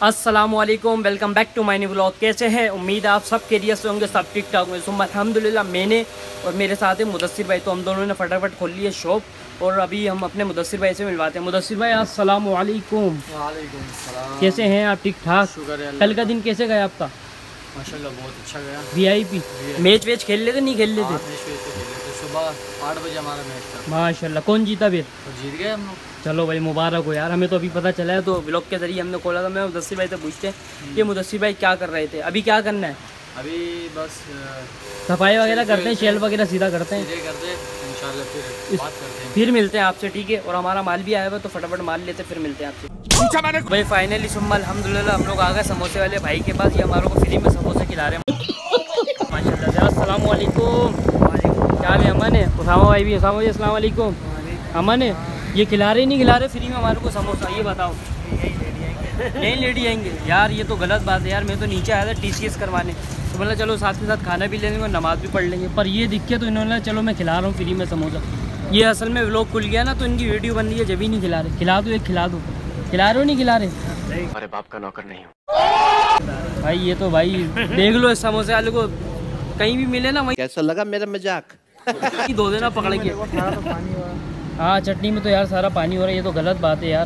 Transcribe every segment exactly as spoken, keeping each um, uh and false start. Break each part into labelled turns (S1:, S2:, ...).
S1: अस्सलामुअलैकुम, welcome back to my new vlog. कैसे हैं? उम्मीद है आप सब खैरियत से होंगे, सब ठीक ठाक होंगे। सुबह अल्हम्दुलिल्लाह मैंने और मेरे साथ है मुदस्सिर भाई, तो हम दोनों ने फटाफट खोल ली है शॉप और अभी हम अपने मुदस्सिर भाई से मिलवाते हैं। मुदस्सिर भाई अस्सलामुअलैकुम।
S2: वालेकुम सलाम।
S1: कैसे हैं आप? ठीक ठाक?
S2: शुक्र है।
S1: कल का दिन कैसे गया आपका?
S2: माशाल्लाह बहुत अच्छा गया।
S1: वीआईपी मैच वेच खेल लेते नहीं खेल लेते?
S2: सुबह आठ बजे हमारा मैच था।
S1: माशाल्लाह। कौन जीता फिर?
S2: तो जीत गए हम लोग।
S1: चलो भाई मुबारक हो यार, हमें तो अभी पता चला है, तो व्लॉग के जरिए हमने खोला था। मैं मुदस्सिर भाई से पूछते हैं कि मुदस्सिर भाई क्या कर रहे थे, अभी क्या करना है?
S2: अभी बस
S1: सफाई वगैरह करते हैं, शेल वगैरह सीधा करते हैं,
S2: करते हैं इंशाल्लाह, फिर बात करते हैं,
S1: फिर मिलते हैं आपसे, ठीक है? और हमारा माल भी आया हुआ, तो फटाफट माल लेते फिर मिलते हैं आपसे। भाई फाइनली सुम्मा अल्हम्दुलिल्लाह हम लोग आ गए समोसे वाले भाई के पास। ये हमारे को फ्री में समोसे खिला रहे हैं माशाल्लाह। अस्सलाम वालेकुम। क्या हाल है? अमन है? उसामा भाई भी। उसामा भाई अस्सलाम वालेकुम। अमन है? ये खिला रहे नहीं खिला रहे फ्री में हमारे को समोसा? ये बताओ। नहीं लेडी आएंगे यार, ये तो गलत बात है यार। मैं तो नीचे आया था टी सी एस करवाने, तो बोला चलो साथ के साथ खाना भी ले लेंगे और नमाज़ भी पढ़ लेंगे, पर ये दिक्कत तो इन्होंने चलो मैं खिला रहा हूँ फ्री में समोसा। ये असल में व्लॉग खुल गया ना, तो इनकी वीडियो बन रही है, जब भी नहीं खिला रहे। खिला दो एक, खिला दो। खिला रहे हो नहीं खिला रहे?
S3: अरे बाप का नौकर नहीं हूँ
S1: भाई। ये तो भाई देख लो, इस समोसे वाले को कहीं भी मिले ना वहीं
S3: कैसा लगा मेरा मजाक
S1: धो देना पकड़ के। हाँ चटनी में तो यार सारा पानी हो रहा है, ये तो गलत बात है यार।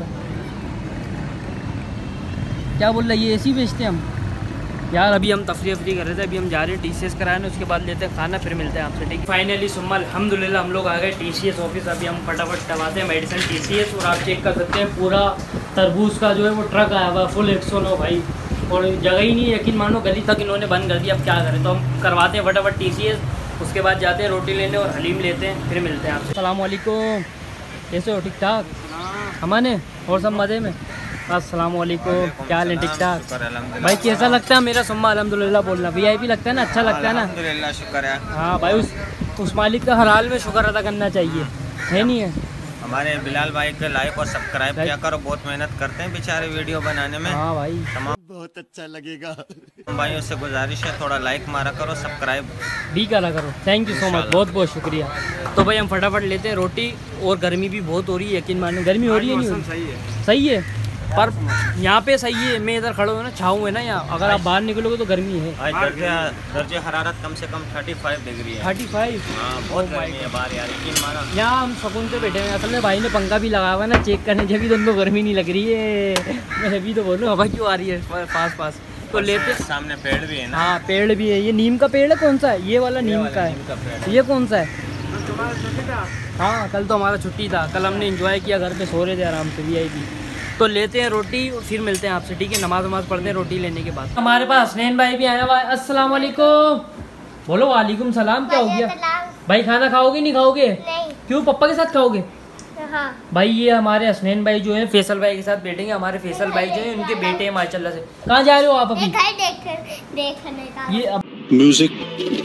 S1: क्या बोल रहा है? ये ऐसी बेचते हैं हम यार। अभी हम तफरी अफरी कर रहे थे, अभी हम जा रहे हैं टी सी एस कराने, उसके बाद लेते हैं खाना, फिर मिलते हैं आपसे, ठीक है? फाइनली सुम्मा अल्हम्दुलिल्लाह हम लोग आ गए टी सी एस ऑफिस। अभी हम फटाफट करवाते हैं मेडिसिन टी सी एस, और आप चेक कर सकते हैं पूरा तरबूज का जो है वो ट्रक आया हुआ फुल एक सौ नौ भाई, और जगह ही नहीं, यकीन मानो गली तक इन्होंने बंद कर दिया। अब क्या करें, तो हम करवाते हैं फटाफट टी सी एस, उसके बाद जाते हैं रोटी लेने और हलीम लेते हैं, फिर मिलते हैं आपसे। अस्सलाम वालेकुम। कैसे हो? ठीक ठाक? अमन है? और सब मज़े में? अस्सलाम वालेकुम। क्या हाल है? ठीक ठाक भाई? कैसा लगता है मेरा सुम्मा अल्हम्दुलिल्लाह बोलना? वी आई पी लगता है ना? अच्छा लगता है ना?
S2: अल्हम्दुलिल्लाह शुक्र है।
S1: हाँ भाई, उस उस मालिक का हर हाल में शुक्र अदा करना चाहिए, है नहीं है?
S4: हमारे बिलाल भाई के लाइक और सब्सक्राइब किया करो, बहुत मेहनत करते हैं बेचारे वीडियो बनाने में।
S1: हाँ भाई
S4: तमाम
S3: बहुत अच्छा लगेगा।
S4: भाइयों से गुजारिश है थोड़ा लाइक मारा करो, सब्सक्राइब
S1: भी करा करो। थैंक यू सो मच, बहुत बहुत शुक्रिया। तो भाई हम फटाफट लेते हैं रोटी, और गर्मी भी बहुत हो रही है, यकीन मानो। गर्मी हो रही है? नहीं हो रही?
S2: सही है,
S1: सही है, पर यहाँ पे सही है। मैं इधर खड़ा हूँ ना, छाऊँ है ना यहाँ, अगर आप बाहर निकलोगे तो गर्मी है।
S4: आज दर्जे दर्जे हरारत कम से कम पैंतीस डिग्री है।
S1: थर्टी फाइव
S4: हाँ बहुत गर्मी है बाहर यार, यकीन माना।
S1: यहाँ हम सुकून से बैठे हैं। असल में भाई ने पंखा भी लगा हुआ है ना, चेक करने, जब भी तो उनको गर्मी नहीं लग रही है। मैं अभी तो बोलूँ हवा क्यों आ रही है पास पास, तो लेते
S4: सामने पेड़ भी है ना।
S1: हाँ पेड़ भी है। ये नीम का पेड़ है? कौन सा है? ये वाला नीम का है। ये कौन सा है? हाँ कल तो हमारा छुट्टी था, कल हमने एंजॉय किया, घर पे सो रहे थे आराम से वी आई पी। तो लेते हैं रोटी और फिर मिलते हैं आपसे, ठीक है? नमाज वमाज पढ़ते हैं रोटी लेने के बाद। हमारे पास हसनैन भाई भी आया हुआ है। अस्सलाम वालेकुम। बोलो वालेकुम सलाम। क्या हो गया भाई? खाना खाओगे नहीं खाओगे?
S5: नहीं।
S1: क्यों? पप्पा के साथ खाओगे?
S5: हाँ।
S1: भाई ये हमारे हसनैन भाई जो है फैसल भाई के साथ बैठेंगे। हमारे फैसल भाई जो है उनके बेटे हैं माशाल्लाह से। कहाँ जा रहे हो आप अभी?
S5: देखने का
S1: ये अब
S3: म्यूजिक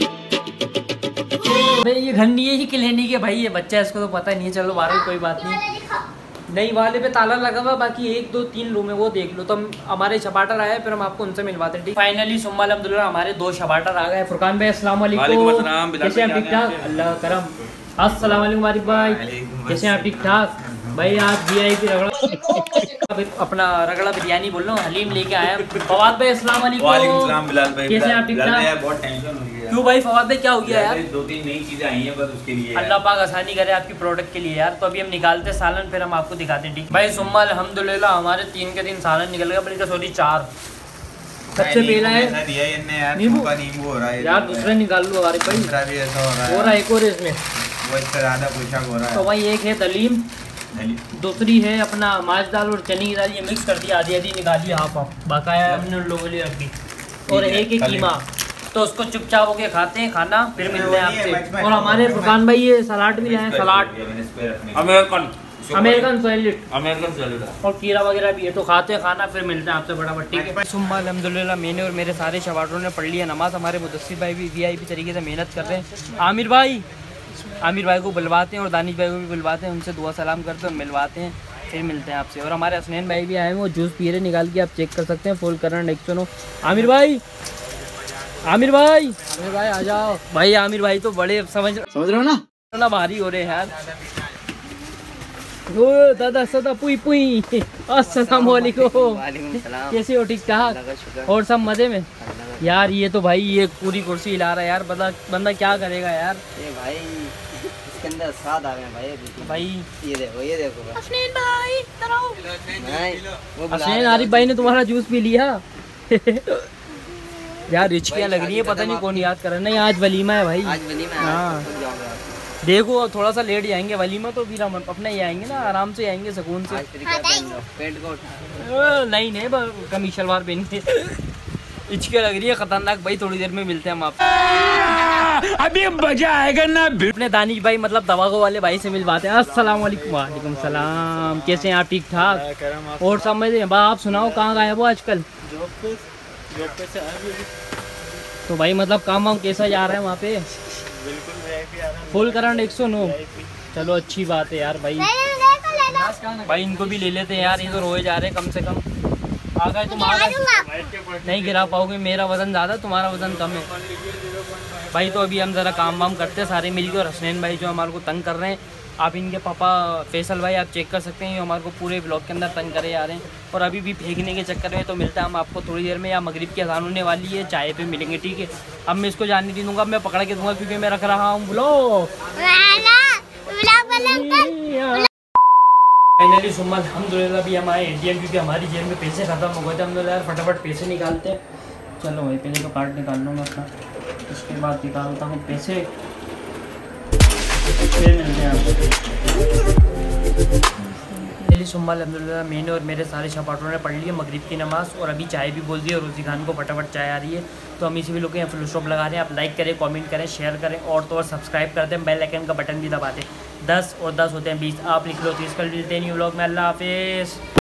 S1: भाई ये घर नहीं है, ये क्लिनिक है भाई, ये बच्चा है, इसको तो पता नहीं है। चलो बारह कोई बात नहीं। नहीं वाले पे ताला लगा हुआ, बाकी एक दो तीन रूम है, वो देख लो। तो हम हमारे शबाटर आए, फिर हम आपको उनसे मिलवाते हैं, ठीक? फाइनली सुम्मा अल्हम्दुलिल्लाह हमारे दो शबाटर आ गए। फुरकान भाई अस्सलाम वालेकुम। कैसे हैं? ठीक ठाक? अल्लाह करम। अस्सलाम वालेकुम आरिफ भाई, कैसे हैं आप? ठीक ठाक भाई? आज वी आई पी रगड़ा अपना रगड़ा बिरयानी बोल रहा हूँ, हलीम लेके आया। फवाद भाई अस्सलाम वालेकुम। कैसे हैं आप? ठीक ठाक?
S4: बहुत टेंशन हो गया।
S1: क्यों भाई फवाद भाई क्या हो गया यार?
S4: दो तीन नई चीजें आई हैं बस उसके लिए।
S1: अल्लाह पाक आसानी करे आपकी प्रोडक्ट के लिए यार। तो अभी हम निकालते सालन, फिर हम आपको दिखाते हैं, ठीक? भाई सुम्मा अल्हम्दुलिल्लाह हमारे तीन के तीन सालन निकल गया, बल्कि सॉरी चार। सबसे पहला है नींबू
S4: नींबू हो रहा है
S1: यार, दूसरा निकाल लो हमारे भाई।
S4: दूसरा भी ऐसा हो रहा है,
S1: हो रहा है एक और इसमें,
S4: वो इससे ज्यादा पोशाक हो रहा है।
S1: तो भाई एक है दलीम, दूसरी है अपना माछ दाल और चने की दाल, ये मिक्स कर दिया, आधी आधी निकाली हाफ हाफ, बकाया हमने उन लोगों के लिए रखी। और एक है कीमा, तो उसको चुपचाप होके खाते हैं खाना, फिर मिलते हैं आपसे। और हमारे फुरकान भाई ये सलाद भी लाए, सलाद
S4: American
S1: American salad
S4: American salad
S1: और खीरा वगैरह भी है। तो खाते हैं खाना, फिर मिलते हैं आपसे फटाफट, ठीक है? सुम्मा अल्हम्दुलिल्लाह मैंने और मेरे सारे शबाटरों ने पढ़ लिया नमाज। हमारे मुदस्सिर भाई भी वी आई पी तरीके से मेहनत कर रहे हैं। आमिर भाई आमिर भाई को बुलवाते हैं और दानिश भाई को भी बुलवाते हैं, उनसे दुआ सलाम करते हैं और मिलवाते हैं, फिर मिलते हैं आपसे। और हमारे हसनैन भाई भी आए हैं, वो जूस पी रहे निकाल के, आप चेक कर सकते हैं। फुल करना एक सौ नौ। आमिर भाई आमिर भाई आमिर भाई आ जाओ भाई। आमिर भाई तो बड़े समझ समझ रहे हो ना, भारी हो रहे हैं यार। ओ दादा सदा पुई पुई अस्सलाम वालेकुम। कैसे हो? ठीक ठाक और सब मजे में? यार ये तो भाई ये पूरी कुर्सी हिला रहा है यार। बंदा बंदा क्या करेगा यार।
S6: ये भाई इसके अंदर स्वाद आ गए भाई।
S1: भाई
S6: ये देखो ये देखो
S1: हसनैन भाई इधर आओ।
S6: नहीं वो बुला
S1: हसनैन
S6: रहा
S1: आरिफ भाई ने तुम्हारा जूस पी लिया। यार रिचकियाँ लग रही है, पता नहीं कौन याद कर रहा है। नहीं आज वलीमा है भाई।
S6: आज बनी मैं
S1: हाँ।
S6: आज खुद जाऊंगा।
S1: देखो अब थोड़ा सा लेट जाएंगे वलीमा तो फिर हम अपने ही आएंगे ना, आराम से आएंगे सुकून से।
S6: आज फिर क्या पहन लो? Pant coat.
S1: ओ, नहीं नहीं बस कमीज शलवार पहन के इचके लग रही है खतरनाक भाई। थोड़ी देर में मिलते हैं हम आपसे।
S3: अभी मजा आएगा ना।
S1: अपने दानिश भाई मतलब दवागो वाले भाई से मिलवाते हैं। अस्सलाम वालेकुम। वालेकुम सलाम। कैसे हैं आप? ठीक ठाक और सब मजे? आप सुनाओ कहाँ गायब हो आजकल?
S2: जॉब पे जॉब पे से आए भी
S1: तो भाई मतलब काम वाम कैसा जा रहा है वहाँ पे?
S2: बिल्कुल वीआईपी आ रहा है।
S1: फुल करंट एक सौ नौ। चलो अच्छी बात है यार भाई। भाई इनको भी ले लेते हैं यार, ये तो रोए जा रहे हैं। कम से कम आ गए तुम आ गए। नहीं गिरा पाओगे, मेरा वजन ज़्यादा तुम्हारा वजन कम है भाई। तो अभी हम ज़रा काम वाम करते हैं सारे मिलकर। और हसनैन भाई जो हमारे को तंग कर रहे हैं, आप इनके पापा फैसल भाई आप चेक कर सकते हैं, ये हमारे को पूरे ब्लॉग के अंदर तंग करे जा रहे हैं। और अभी भी फेंकने के चक्कर में। तो मिलता है हम आपको थोड़ी देर में, या मगरिब की अज़ान होने वाली है, चाय पे मिलेंगे ठीक है। अब मैं इसको जाने नहीं दूंगा, मैं पकड़ के दूंगा क्योंकि मैं रख रहा हूँ ब्लॉग। फाइनली सुम्मा अल्हम्दुलिल्लाह भी हम आए एटीएम, क्योंकि हमारी जेब में पैसे ख़त्म हो गए थे। हम लोग यार फटाफट पैसे निकालते हैं। चलो भाई पहले तो कार्ड निकाल लूँगा अपना, उसके बाद निकालता हूँ पैसे। फिर मिलते हैं आपको। सुम्मा अल्हम्दुलिल्लाह मैंने और मेरे सारे शपाटों ने पढ़ लिया मगरिब की नमाज़, और अभी चाय भी बोल दी और रोज़ी खान को फटाफट चाय आ रही है। तो हम इसी भी लोग यहाँ फुल स्टॉप लगा रहे हैं। आप लाइक करें, कमेंट करें, शेयर करें और तो और सब्सक्राइब करते हैं, बेल आइकन का बटन भी दबा दें। दस और दस होते हैं बीस, आप लिख लो तीस। कल मिलते हैं न्यू व्लॉग में। अल्लाह हाफिज़।